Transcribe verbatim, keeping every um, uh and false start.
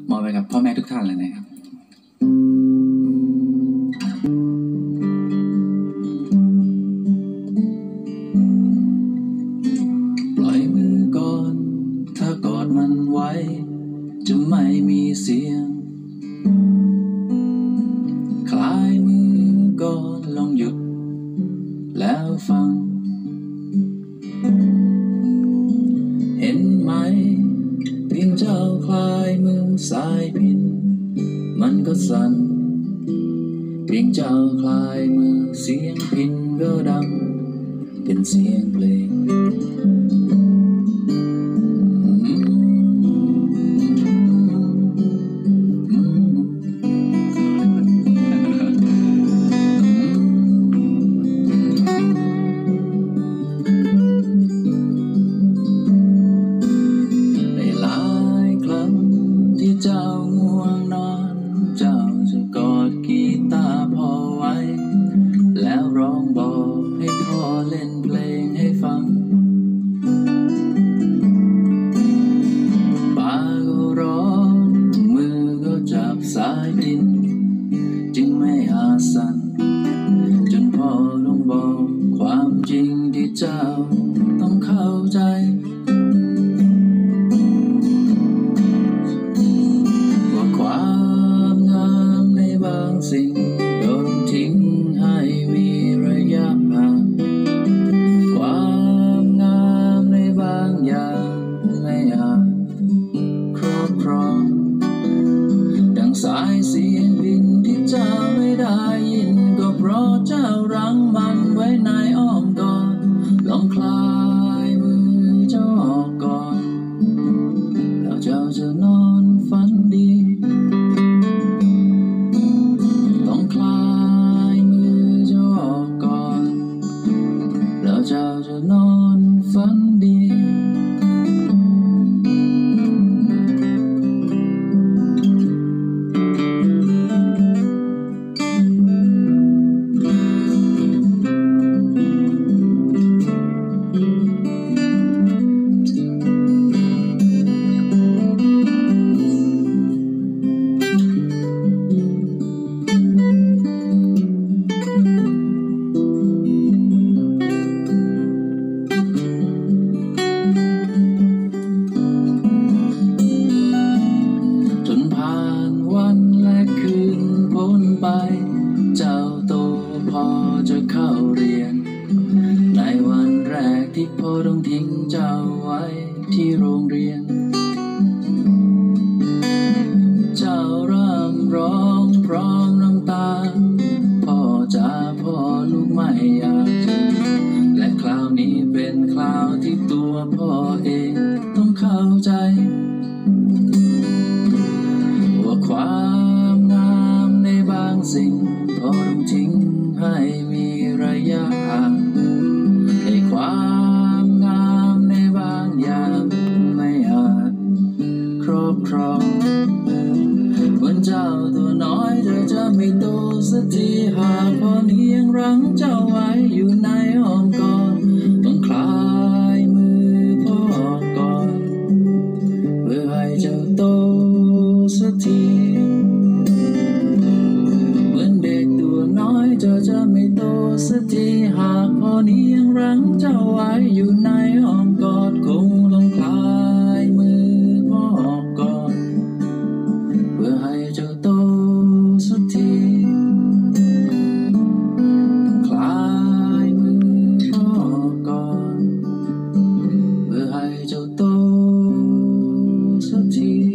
มอบไปกับพ่อแม่ทุกท่านเลยนะครับปล่อยมือก่อนถ้ากอดมันไว้จะไม่มีเสียงคลายมือก่อนลองหยุดแล้วฟังเห็นไหมเพียงเจ้าคลายมือสายพินมันก็สั่นเพียงเจ้าคลายมือเสียงพินก็ดังเป็นเสียงเพลงเจ้าง่วงนอนเจ้าจะกอดกีตาร์พ่อไว้แล้วร้องบอกให้พ่อเล่นเพลงให้ฟังปากก็ร้องมือก็จับสายพินจึงไม่อาสั่นจนพ่อต้องบอกความจริงที่เจ้าต้องเข้าใจสิ่งโดนทิ้งให้มีระยะห่างความงามในบางอย่างไม่อาจครอบครองดังสายเสียงพินที่เจ้าไม่ได้ยินก็เพราะเจ้ารั้งมันไว้ในอ้อมกอดลองคลายมือเจ้าออกก่อนแล้วเจ้าจะนอนฝันดีเจ้าจะนอนฝันดีวันและคืนพ้นไปเจ้าโตพอจะเข้าเรียนในวันแรกที่พ่อต้องทิ้งเจ้าไว้ที่โรงเรียนเจ้าร่ำร้องพร้อมน้ำตาพ่อจ๋าพ่อลูกไม่อยากเจอและคราวนี้เป็นคราวที่ตัวพ่อเองต้องเข้าใจความงามในบางสิ่งพอต้องทิ้งให้มีระยะห่างให้ความงามในบางอย่างไม่อาจครอบครองเหมือนเจ้าตัวน้อยเธอจะไม่โตสักทีหากพ่อนี้ยังรั้งเจ้าไว้อยู่ในอ้อมกอดต้องคลายมือพ่อก่อนเพื่อให้เจ้าโตสักทีเหมือนเด็กตัวน้อยเจ้าจะไม่โตสักทีหากพ่อนี้ยังรั้งเจ้าไว้อยู่ในอ้อมกอดคงต้องคลายมือพ่อก่อนเพื่อให้เจ้าโตสักทีต้องคลายมือพ่อก่อนเพื่อให้เจ้าโตสักที